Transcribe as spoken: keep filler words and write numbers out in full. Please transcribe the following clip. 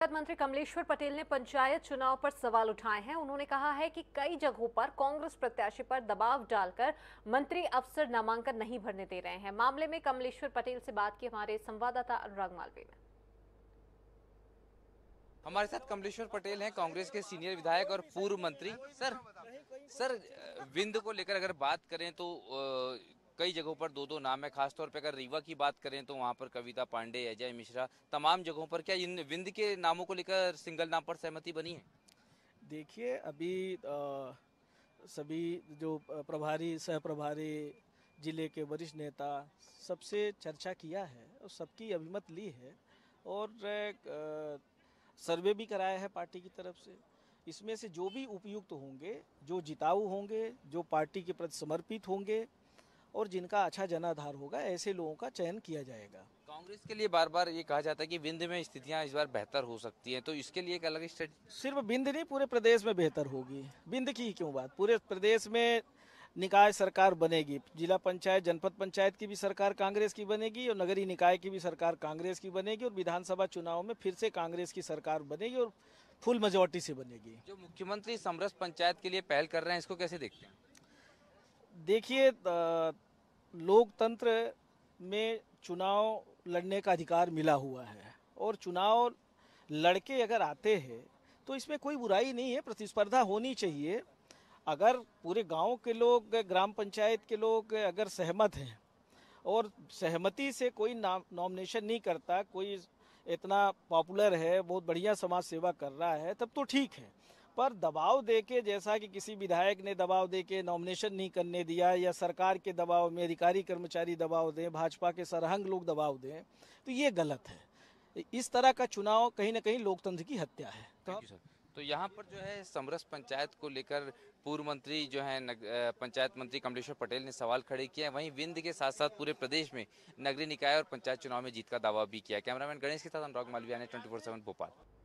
मंत्री कमलेश्वर पटेल ने पंचायत चुनाव पर सवाल उठाए हैं। उन्होंने कहा है कि कई जगहों पर कांग्रेस प्रत्याशी पर दबाव डालकर मंत्री अफसर नामांकन नहीं भरने दे रहे हैं। मामले में कमलेश्वर पटेल से बात की हमारे संवाददाता अनुराग मालवीय ने। हमारे साथ कमलेश्वर पटेल हैं, कांग्रेस के सीनियर विधायक और पूर्व मंत्री। सर सर विंध्य को लेकर अगर बात करें तो आ, कई जगहों पर दो दो नाम है। खासतौर पर अगर रीवा की बात करें तो वहां पर कविता पांडे, अजय मिश्रा, तमाम जगहों पर क्या इन विंध्य के नामों को लेकर सिंगल नाम पर सहमति बनी है? देखिए, अभी आ, सभी जो प्रभारी, सह प्रभारी, जिले के वरिष्ठ नेता सबसे चर्चा किया है और सबकी अभिमत ली है और आ, सर्वे भी कराया है पार्टी की तरफ से। इसमें से जो भी उपयुक्त होंगे, जो जिताऊ होंगे, जो पार्टी के प्रति समर्पित होंगे और जिनका अच्छा जनाधार होगा, ऐसे लोगों का चयन किया जाएगा। कांग्रेस के लिए बार बार ये कहा जाता है कि विंध्य में स्थितियां इस बार बेहतर हो सकती हैं, तो इसके लिए एक अलग स्ट्रेटजी? सिर्फ विंध्य नहीं, पूरे प्रदेश में बेहतर होगी। विंध्य की ही क्यों बात, पूरे प्रदेश में निकाय सरकार बनेगी। जिला पंचायत, जनपद पंचायत की भी सरकार कांग्रेस की बनेगी और नगरीय निकाय की भी सरकार कांग्रेस की बनेगी और विधानसभा चुनाव में फिर से कांग्रेस की सरकार बनेगी और फुल मेजोरिटी से बनेगी। जो मुख्यमंत्री समरस पंचायत के लिए पहल कर रहे हैं, इसको कैसे देखते हैं? देखिए, लोकतंत्र में चुनाव लड़ने का अधिकार मिला हुआ है और चुनाव लड़के अगर आते हैं तो इसमें कोई बुराई नहीं है, प्रतिस्पर्धा होनी चाहिए। अगर पूरे गांव के लोग, ग्राम पंचायत के लोग अगर सहमत हैं और सहमति से कोई नॉमिनेशन नहीं करता, कोई इतना पॉपुलर है, बहुत बढ़िया समाज सेवा कर रहा है, तब तो ठीक है। पर दबाव देके, जैसा कि किसी विधायक ने दबाव देके नॉमिनेशन नहीं करने दिया या सरकार के दबाव में अधिकारी कर्मचारी दबाव दें, भाजपा के सरहंग लोग दबाव दें, तो ये गलत है। इस तरह का चुनाव कहीं ना कहीं लोकतंत्र की हत्या है। तो, तो यहाँ पर जो है समरस पंचायत को लेकर पूर्व मंत्री जो है पंचायत मंत्री कमलेश्वर पटेल ने सवाल खड़े किए हैं। वहीं विंध्य के साथ साथ पूरे प्रदेश में नगरीय निकाय और पंचायत चुनाव में जीत का दावा भी किया। कैमरामैन गणेश के साथ अनुराग मालवीय ने ट्वेंटी फोर सेवन भोपाल।